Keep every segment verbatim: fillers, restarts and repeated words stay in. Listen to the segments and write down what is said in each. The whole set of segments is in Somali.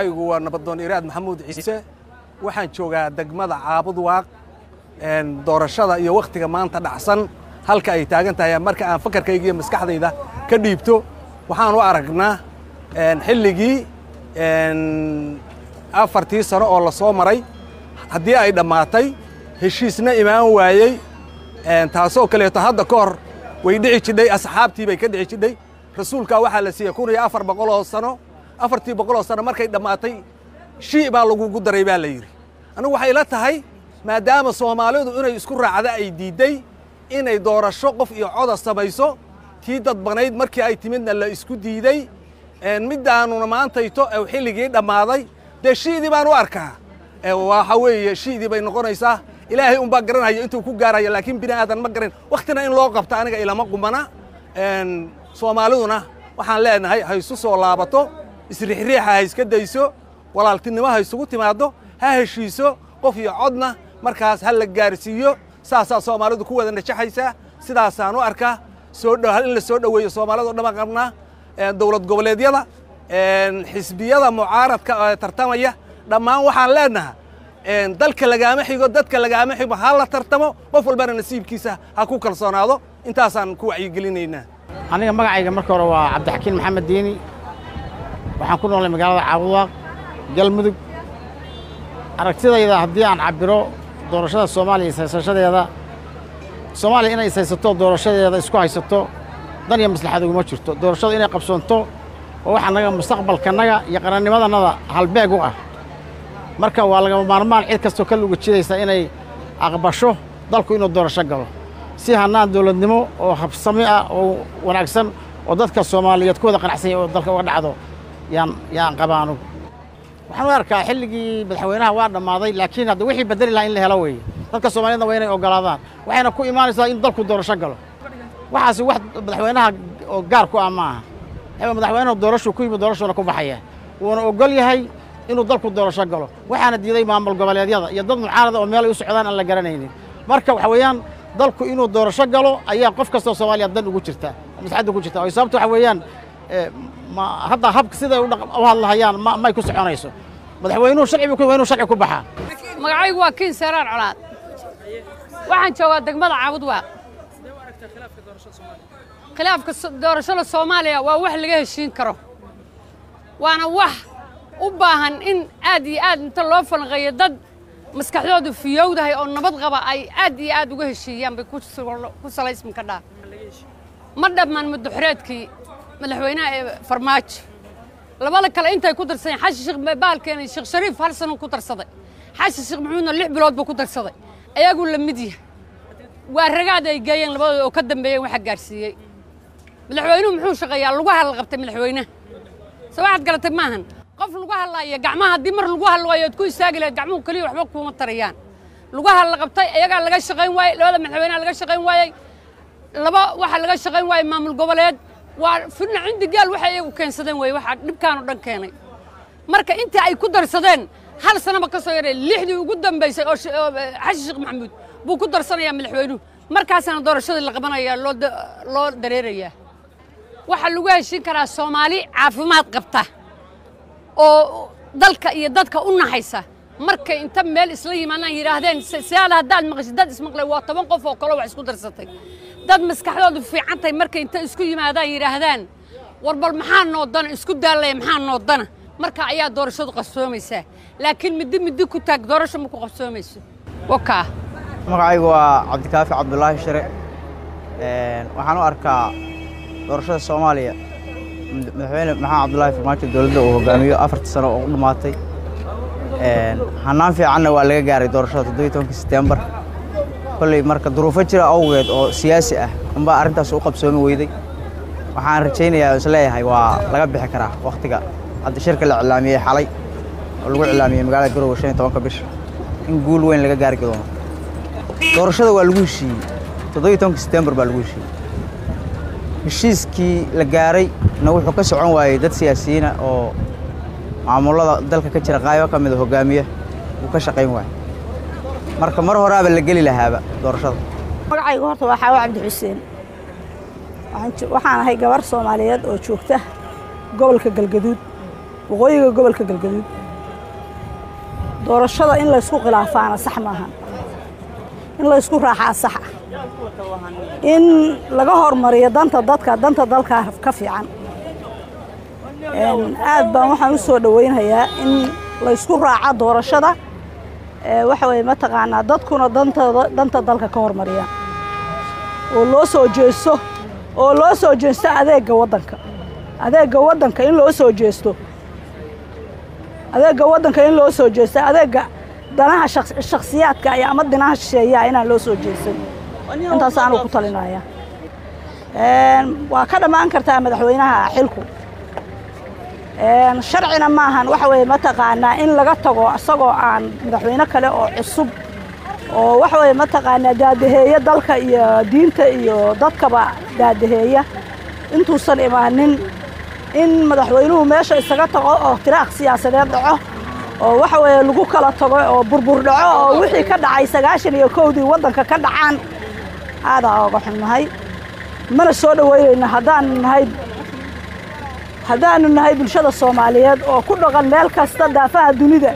magacaygu waa nabadoon iraad maxamuud ciise waxaan joogaa degmada caabud waaq doorashada iyo waqtiga maanta dhacsan halka ay taagan tahay marka aan fakarkayga iyo maskaxdayda ka dhiibto waxaan u aragnaa xilligii afartii sano oo la soo maray haddii ay dhammaatay heshiisna imaan waayey taasoo kaleeto hadda ka hor way dhici jidhay asxaabtii bay ka dhici jidhay rasuulka waxaa la siiyey kun iyo afar boqol oo sano afartii boqol oo sano markay dhammaatay shii baa lagugu daray baa la yidhi anigu waxay la tahay maadaama soomaalidu inay isku raacda ay diidday inay doorasho qof iyo coda samayso tii dadbanayd markii ay timidna la isku diiday middaanuna maantayto ee xilligii dhammaaday dee shiidii baan u arkaa waxa weeye shiidii bay noqonaysaa ilaahay unbaa garanaya intuu ku gaaraya laakiin bini aadan ma garan waqtina in loo qabto aniga ilama qumana soomaaliduna waxaan leenahay ha isu soo laabato isriixriixa ha iska dayso walaaltinimo ha isugu timaado ha heshiiso qof iyo codna markaas ha la gaarsiiyo saasaa soomaalidu ku wada najaxaysaa sidaasaan u arkaa soo in la soo dhoweeyo soomaalida oo dhan qabnaa dowlad goboleedyada xisbiyada mucaaradka tartamaya dhammaan waxaan leenahay dalka lagaama xigo dadka lagaama xigo ha la tartamo qof walbana nasiibkiisa ha ku kalsoonaado intaasaan ku wacyigelinaynaa aniga magacayga marka hore waa cabdixakiin maxamed diini waxaan ku noolay magaalada caabud waaq galmudug aragtidayda haddii aan cabiro doorashada soomaaliya ishaysashadeeda soomaaliya inay ishaysato doorashadeeda isku haysato dan iyo maslaxad uguma jirto doorashadu inay qabsoonto oo waxa naga mustaqbalkanaga iyo qarannimadannada halbeeg u ah marka waa lagama maarmaan cid kastoo ka luga jidaysa inay aqbasho dalku inuu doorasho galo si hannaan dowladnimo oo habsami ah oo wanaagsan oo dadka soomaaliyeed ku wada qanacsan yahay oo dalka uga dhacdo yaan yaan qabaanu waxaan u arkaa xilligii madaxweynaha waa dhammaaday laakiin hadda wixii bedeli lahaa in la helo weeye dadka soomaaliyeedna waa inay oggolaadaan waxayna ku imaanaysaa in dalku doorasho galo waxaasi wax madaxweynaha oo gaar ku ah ma aha madaxweynuhu doorashuu ku yimid doorashuuna ku baxaya wuuna oggol yahay inuu dalku doorasho galo waxaana diiday maamul goboleedyada iyo dad mucaarada oo meel ay u socdaan aan la garanaynin marka waxa weeyaan dalku inuu doorasho galo ayaa qof kastoo soomaaliya dan ugu jirta maslaxadda ugu jirta oo sababta waxa weeyaan ma hadda habka siday u hadlahayaan ma may ku soconayso madaxweynuhu sharci buu ku inuu sharci ku baxaa magacaygu waa kiin seeraan colaad waxaan joogaa degmada caabud waaq khilaafka doorashada soomaaliya waa wax laga heshiin karo waana wax u baahan in aad iyo aad inta loo falanqeeyo dad maskaxdoodu fiyowdahay oo nabad qaba ay aad iyo aad uga heshiiyaan bay ku salaysmi ka dhaa ma dhammaan madaxreedkii madaxweynaha ee farmaajo labada kale intay ku darsadeen xashi sheekh baalkeena sheekh shariif hal sano ku darsaday xashi sheekh maxamuudna lix bilood buu ku darsaday ayagu la mid yahay waa ragaad ay geeyeen labadooda oo ka dambeeyeen waxa gaarsiiyey madaxweynuhu muxuu shaqeeyaa lagu hadal qabtay madaxweynaha soo waxaad garatay maahan qof lagu hadlaaya gacmaha haddii mar lagu hadlaayo ad ku istaagi lahayd gacmuhu keliya waxba kuma tarayaan lagu hadal qabtay ayagaa laga shaqayn waayey labada madaxweynaha laga shaqayn waayey laba waxaa laga shaqayn waayey maamul goboleed waa fidna cindi gaal waxay iyagu keensadeen wey waxaa dhibkaan oo dhan keenay marka intii ay ku darsadeen hal sanaba ka soo yaray lixdii ugu dambaysay oo xashi sheekh maxamuud buu ku darsanayaa madaxweynuhu markaasana doorashadii la qabanayaa loo loo dareerayaa waxaa lagu heshiin karaa soomaali caafimaad qabta oo dalka iyo dadka u naxaysa markay inta meel isla yimaadaan yidhaahdeen siyaada haddaad maqashid dad ismaqlay waa toban qof oo kale wax isku darsatay dad maskaxdoodu fiican tahay markay inta isku yimaadaan yidhaahdaan war bal maxaa noo dana isku daalaya maxaa noo dana marka ayaa doorashadu qabsoomaysaa laakiin middi middi ku taag doorasho ma ku qabsoomayso wakaa magacaygu waa cabdikaafi cabdulaahi shire waxaan u arkaa doorashada soomaaliya madaxweyne maxamed cabdulaahi farmaajo dowladda uu hogaamiyo afartii sano oo u dhammaatay hannaan fiicanna waa laga gaaray doorashada toddobiyo tobankii Sebtembar kolley marka duruufo jira awgeed oo siyaasi ah unbaa arrintaas u qabsoomi weyday waxaan rajaynayaa is leeyahay waa laga bixi karaa waqtiga hadda shirka la iclaamiyey xalay oo lagu iclaamiyey magaalada Garowe shan iyo tobanka bisha in guul weyn laga gaari doono doorashada waa lagu heshiiyey toddobiyo tobankii Sebtembar baa lagu heshiiyey heshiiskii la gaaray na wuxuu ka socon waayey dad siyaasiyiin ah oo maamulada dalka ka jira qaybo ka mid ah hogaamiye uu ka shaqayn waayey marka mar horaaba la geli lahaaba doorashada magacaygu horta waa Xaawo Cabdi Xuseen waxaan ahay gabar Soomaaliyeed oo joogta gobolka Galgaduud waqooyiga gobolka galgaduud doorashada in la isku khilaafaana sax maaha in la isku raacaa sax ah in laga hormariyo danta dadka danta dalka ka fiican aad baan waxaan u soo dhaweynayaa in la isku raaco doorashada waxa weeye mataqaanaa dadkuna dantooda danta dalka ka hormariyaan oo loo soo jeesto oo loo soo jeesto adeegga waddanka adeegga waddanka in loo soo jeesto adeegga waddanka in loo soo jeesto adeegga danaha shakhsiyaadka iyo ama danaha shisheeyaha inaan loo soo jeesan intaas aanu ku talinaya waa ka dhammaan kartaa madaxweynaha xilku sharcina maahan waxa weeye mataqaanaa in laga tago isagoo aan madaxweyne kale oo cusub oo waxa weeye mataqaanaa daadaheeya dalka iyo diinta iyo dadkaba daadaheeya intuusan imaanin in madaxweynuhu meesha isaga tago oo tiraaq siyaasadeed dhaco oo waxa weeye lagu kala tago oo burbur dhaco oo wixii ka dhacay sagaashan iyo kowdii waddanka ka dhacaan aadaa oga xunnahay mana soo dhaweynayna haddaan nahay haddaanu nahay bulshada Soomaaliyeed oo ku dhaqan meel kasta daafaha dunida.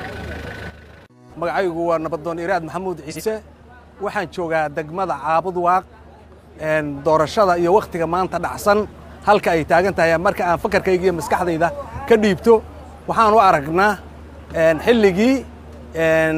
magacaygu waa nabadoon iraad maxamuud ciise waxaan joogaa degmada caabud waaq een doorashada iyo waqtiga maanta dhacsan halka ay taagan tahay marka aan fakarkayga iyo maskaxdayda ka dhiibto waxaan u aragnaa een xilligii een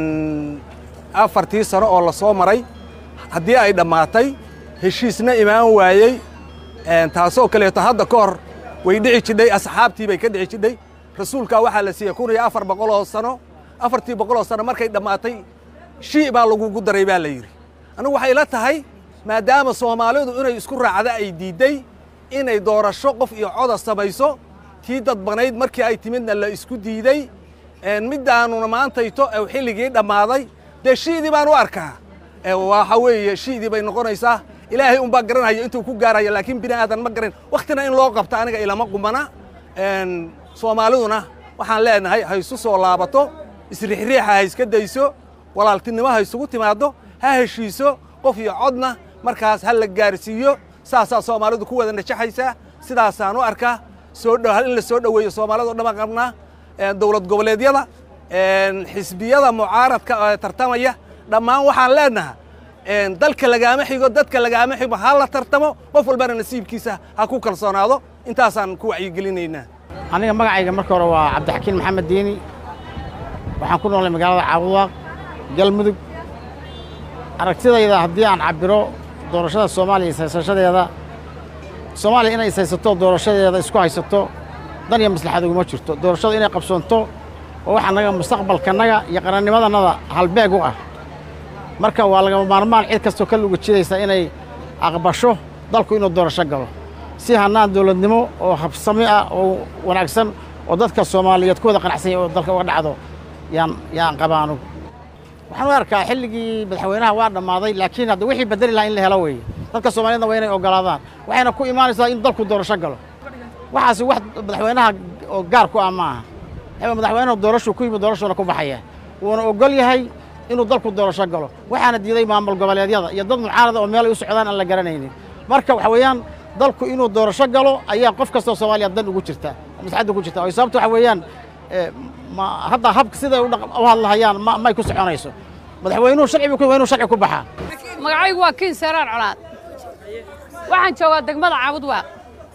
afartii sano oo la soo maray haddii ay dhamaatay heshiisna imaan waayay een taasoo kale hadda ka hor way dhici jidhay asxaabtii bay ka dhici jidhay rasuulka waxa la siiyay kun iyo afar boqol oo sano afartii boqol oo sano markay dhamaatay shii baa lagu daray baa la yiri anigu waxay la tahay maadaama Soomaalidu inay isku raacda ay diiday inay doorasho qof iyo cod samayso tii dad banayd markii ay timidna la isku diiday een midaanuna maantayto ee xilligii dhamaaday de shiidii baan u arkaa ee waxa weeye shiidii bay noqonaysaa ilaahay un baa garanaya intuu ku gaarayo laakiin bini aadan ma garan waqtina in loo qabto aniga ilama qumana een Soomaaliduna waxaan leenahay hay isu soo laabato isriixriixa hay iska dayso walaaltinimo hay isugu timaado ha heshiiso qof iyo codna markaas hal la gaarsiiyo saasa Soomaalidu ku wada najaxaysa sidaasaan u arkaa soo dhawaal in la soo dhaweeyo Soomaalidu dhama qabna ee dawlad goboleedyada ee xisbiyada mucaaradka ee tartamaya dhamaan waxaan leenahay een dalka lagaama xigo dadka lagaama xigo hal la tartamo qof walbana nasiibkiisa ha ku kalsoonaado intaasaan ku wacyi gelinaynaa aniga magacayga marka hore waa Cabdixakiin Maxamed Diini waxaan ku noolay magaalada Caabudwaaq galmudug aragtidayda haddii aan cabiro doorashada Soomaaliya saysaashadeeda Soomaaliya inay saysato doorashadeeda isku haysato dan iyo maslaxad ugu ma jirto doorashada inay qabsoonto oo waxa naga mustaqbalkanaga iyo qarannimadanada halbeeg u ah marka waa laga maarmaan cid kasto ka lugu jiraysa inay aqbasho dalku inuu doorasho galo si hanaan dawladnimo oo habsami ah oo wanaagsan oo dadka Soomaaliyeed ku wada qanacsan oo dalka uga dhacdo yaan yaan qabaano waxaan arkaa xilligii madaxweynaha waa dhamaaday laakiin hadda wixii bedeli lahaa in la helo weey dadka Soomaaliyeedna waa inay ogolaadaan waxayna ku imaanaysaa in dalku doorasho galo waxaas wax madaxweynaha oo gaar ku amaaha ee madaxweynaha doorasho ku yimid doorashada ku baxaya wuuna ogol yahay inuu dalku doorasho galo waxaana diiday maamul goboleedyada iyo dad mucaarada oo meel ay u socdaan aan la garanaynin marka waxa weeyaan dalku inuu doorasho galo ayaa qof kasta oo Soomaaliya dan ugu jirta maslaxad ugu jirta oo sababta waxa weeyaan ma hadda habka sida u hadlayaan ma may ku soconayso madaxweynuhu sharci ku weynuu sharci ku baxaa magacaygu waa kiin seeraan colaad waxaan joogaa degmada Caabudwaaq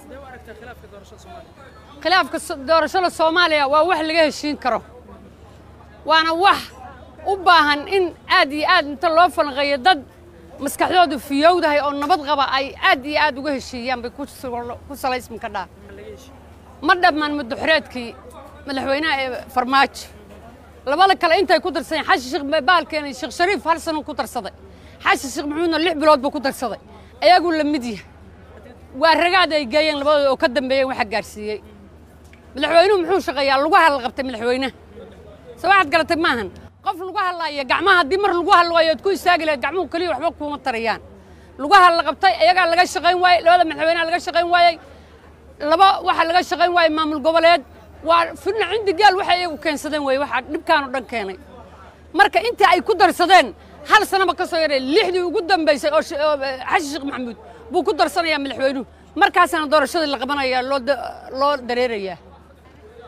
khilaafka doorashada Soomaaliya waa wax laga heshiin karo waana wax u baahan in aad iyo aad inta loo falqeeyo dad maskaxdoodu fiyowdahay oo nabad qaba ay aad iyo aad uga heshiiyaan bay ku salaysmin ka dhaa ma dhammaan madaxreedkii madaxweynaha ee farmaajo labada kale intay ku darsadeen xashi sheekh baalkeen sheekh shariif hal sano ku darsaday xashi sheekh maxamuudna lix bilood buu ku darsaday ayagu la mid yahay waa ragaad ay geeyeen labadooda oo ka dambeeyay waxa gaarsiiyay madaxweynuhu muxuu shaqeeyaa lagu hal qabtay madaxweynaha sawaxad galatay maahan qof lagu hadlayo gacmaha hadii mar lagu hadlayo ku istaagi lahayd gacmuhu kaliya waxba kuma tarayaan lagu hal qabtay ayaga laga shaqeyn waayay labada madaxweynaha laga shaqeyn waayay laba waxa laga shaqeyn waayay maamul goboleed waa fidna cindi gaal waxa ay u keensadeen way waxa dhibkaan oo dhan keenay marka inta ay ku darsadeen hal sanaba ka soo yaray lixdii ugu dambeysay oo xashi sheekh maxamuud buu ku darsanayaa madaxweynuhu markaasna doorashada la qabanaya loo loo dareerayaa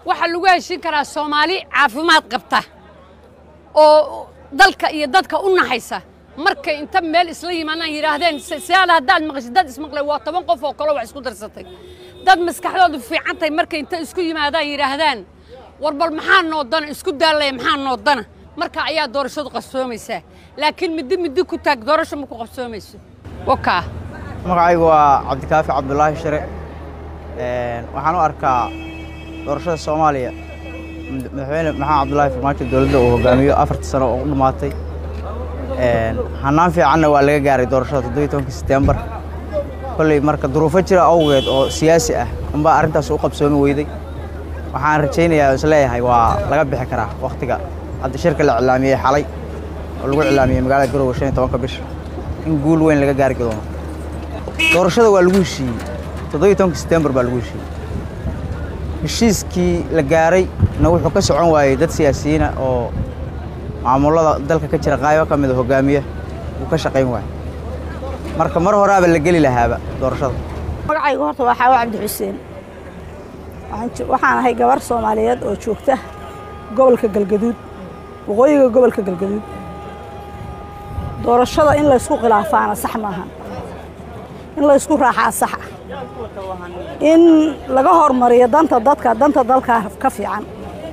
waxa lagu heshin karaa Soomaali caafimaad qabta oo dalka iyo dadka u naxaysa markay inta meel isla yimaadaan yiraahdeen siyaada haddaad maqashid dad ismaqlay waa toban qof oo kale wax isku darsatay dad maskaxdoodu fiican tahay markay inta isku yimaadaan yiraahdaan war bal maxaa noo dan isku daalay maxaa noo dana marka ayaa doorashadu qabsoomaysa laakiin mid mid ku taag doorasho ma ku qabsoomayso waka magacaygu waa Cabdikaafi Cabdullaahi Shire een waxaan u arkaa doorashada Soomaaliya madaxweyne maxaa Cabdullaahi Farmaajo dawladda uu hogaamiyo afartii sano oo dhumaatay een hanaan fiicanna waa laga gaaray doorashada toddoba iyo tobanka September kulli marka duruufo jira awgeed oo siyaasi ah amba arintaas u qabsoomi weyday waxaan rajaynayaa isleeyahay waa laga bixi karaa waqtiga hadda shirka la cilaamiyay xalay oo lagu cilaamiyay magaalada Garowe shan iyo tobanka bisha in guul weyn laga gaari doono doorashada waa lagu heshiiyey toddoba iyo tobanka September baa lagu heshiiyey heshiiskii la gaaray na wuxuu ka socon waayay dad siyaasiyiin ah oo maamulada dalka ka jira qaybo ka mid ah hogaamiye uu ka shaqeyn waayay marka mar horaaba la gali lahaaba doorashada magacaygu horta waa Xaawo Cabdi Xuseen waxaan ahay gabar Soomaaliyeed oo joogta gobolka Galgaduud waqooyiga gobolka Galgaduud doorashada in la isku khilaafaana sax maaha in la isku raaxaa sax in laga hormariyo danta dadka danta dalka ka fiican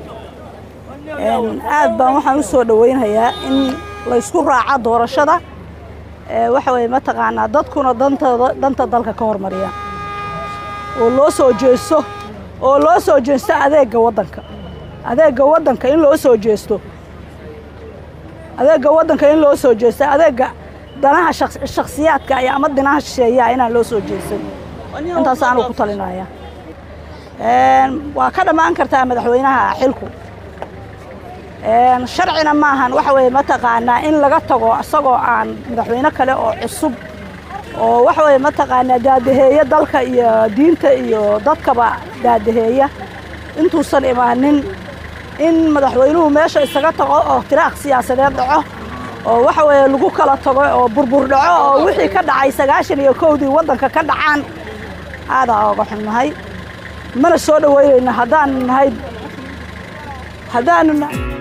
een aad baan waxaan u soo dhaweynayaa in la isku raaca doorashada ee waxa way ma taqaanaa dadkuna danta danta dalka ka hormariya oo loo soo jeesto oo loo soo jeesto adeega wadanka adeega wadanka in loo soo jeesto adeega wadanka in loo soo jeesto adeega danaha shakhsiyaadka ay ama danaha shisheeyaa inaan loo soo jeesan intaas aan ku talinaya een waa ka dhamaan kartaa madaxweynaha xilku een sharcina maahan waxa way ma taqaanaa in laga tago asagoo aan madaxweyne kale oo cusub oo waxa way ma taqaanaa daadaheeya dalka iyo diinta iyo dadkaba daadaheeya intuusan imaanin in madaxweynuhu meesha isaga tago oo tiraaq siyaasadeed dhaco oo waxa way lagu kala tago oo burbur dhaco oo wixii ka dhacay sagaashan iyo kow dii wadanka ka dhacaan aad uga xunahay mana soo dhaweynayna hadaan nahay hadaan